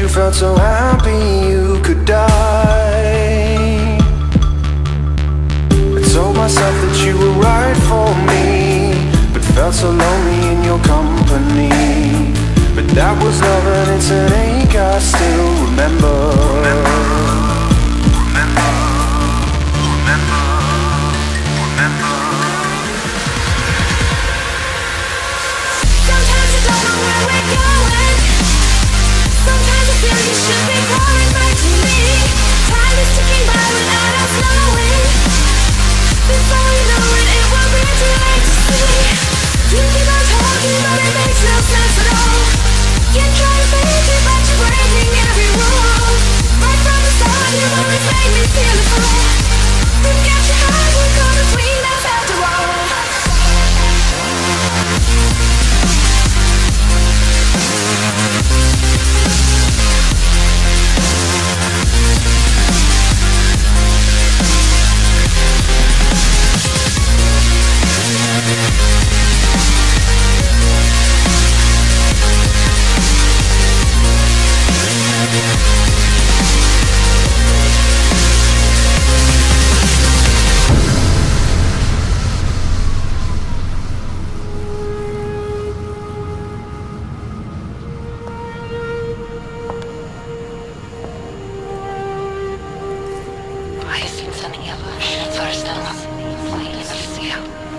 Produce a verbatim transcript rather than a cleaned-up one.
felt so happy you could die. I told myself that you were right for me, but felt so lonely in your company. But that was love and it's an ache I still remember. Remember, remember, remember, remember. Sometimes I don't know where we're going. Sometimes I feel you should be calling back to me. Time is ticking by without us knowing. Before we know it, it will be too late to see. You keep on talking, but it makes no sense at all. You try to fake it, but you're breaking every rule. Right from the start, you always made me feel it fall. Forget your heart will come between us after all. Har jag sett sändningen först? Föreställningen? Vad är det?